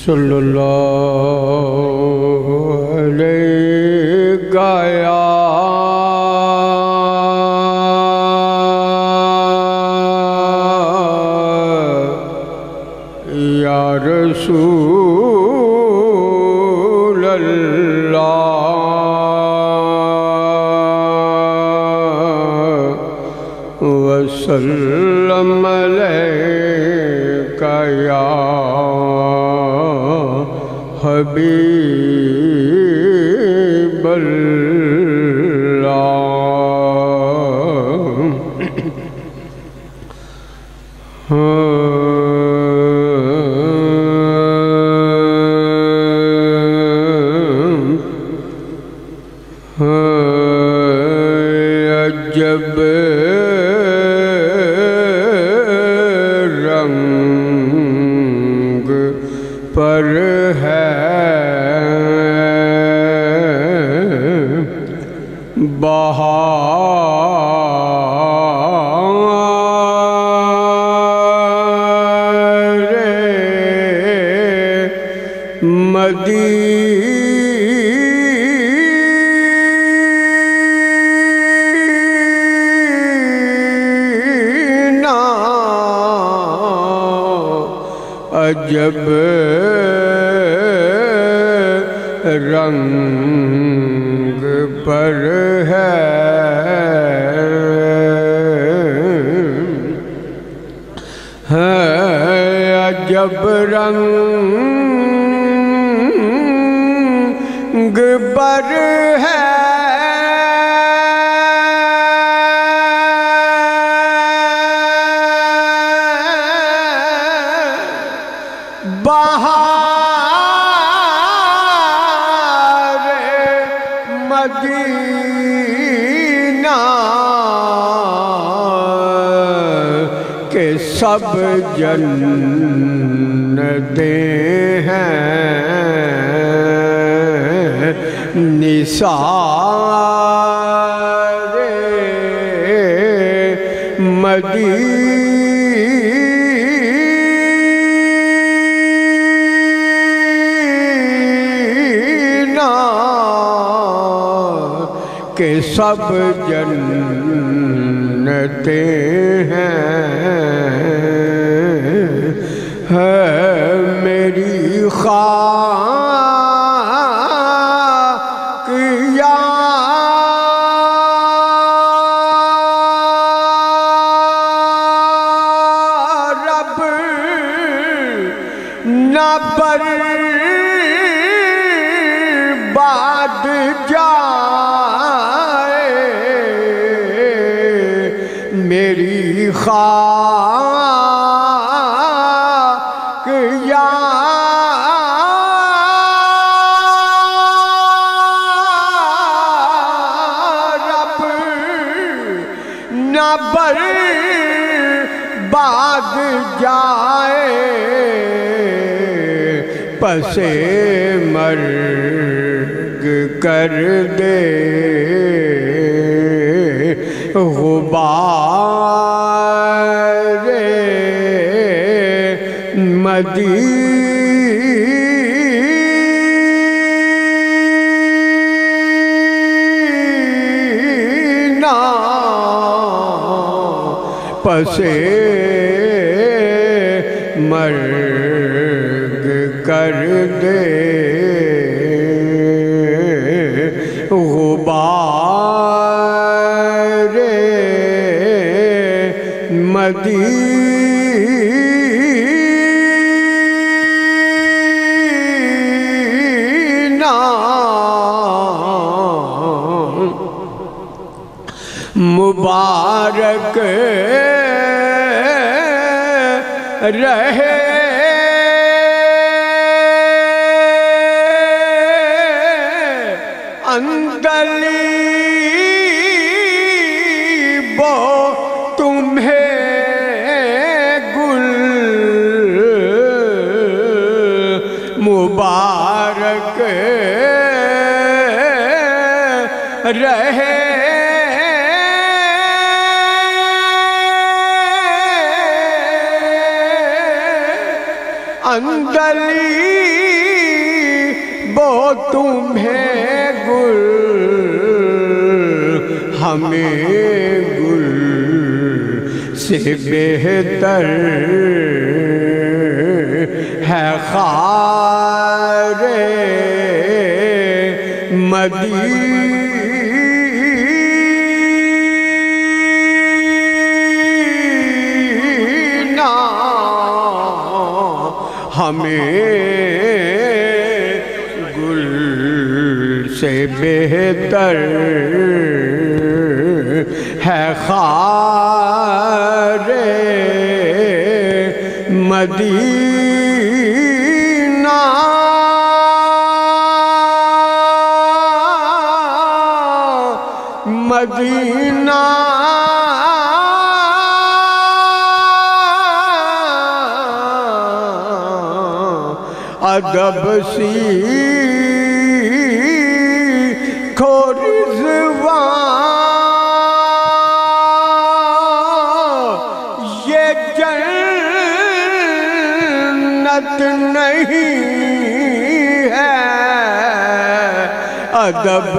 صلی اللہ علیہ یا رسول اللہ وسلم علیکہ یا حبیب اللہ عجب رنگ پر ہے بہار مدینہ عجب رنگ پر ہے عجب رنگ پر ہے بہار مدینہ کے سب جنتیں ہیں نثار مدینہ کے سب جنتیں ہیں میری خاک یا رب نہ برباد جائے میری خاک یا رب نہ برباد جائے پس مرگ کر دے غبار مدینہ پس مرگ کر دے غبار مدینہ مبارک رہے اندلیب تمہیں گل مبارک رہے اندلیب تمہیں گل ہمیں گل سے بہتر ہے خار مدینہ ہمیں گل سے بہتر ہے خار مدینہ مدینہ ادب سیکھو رضوان یہ جنت نہیں ہے ادب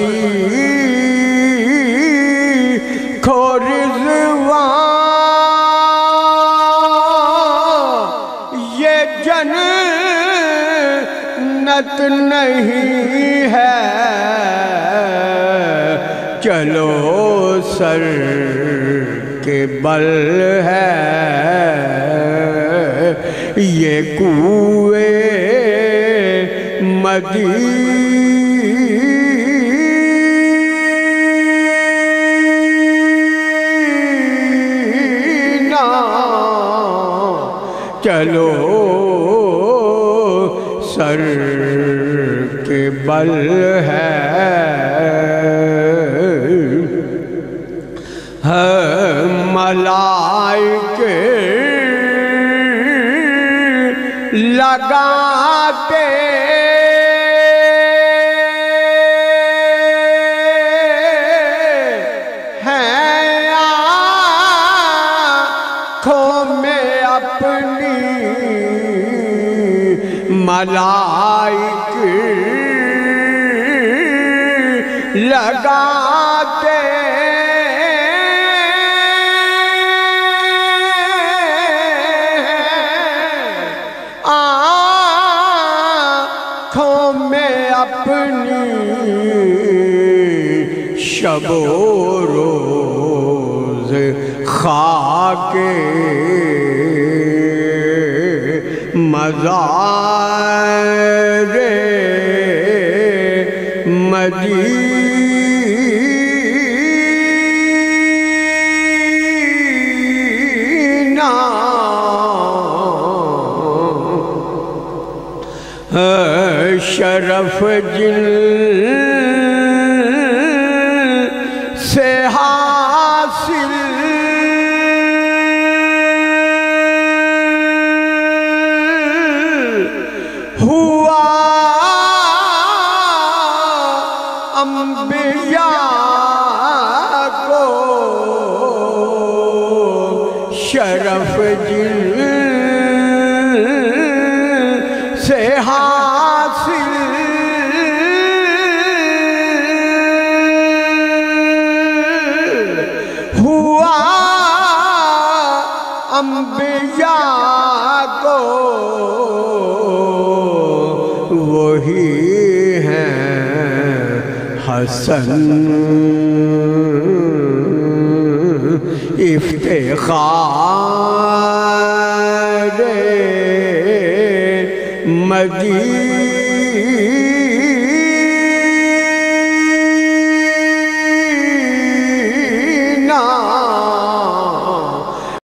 سیکھو رضوان یہ جنت نہیں ہے چلو سر کے بل ہے یہ کوئے مدینہ چلو سر کے بل ہے ملائکے لگاتے ہیں آنکھوں میں اپنی ملائکے لگاتے آنکھوں میں اپنی شب و روز خاک مزار مدینہ شرف جن سے حاصل ہوا انبیاء کو شرف جن سے حاصل ہوا انبیاء کو وہی ہیں حسن افتخار مدینہ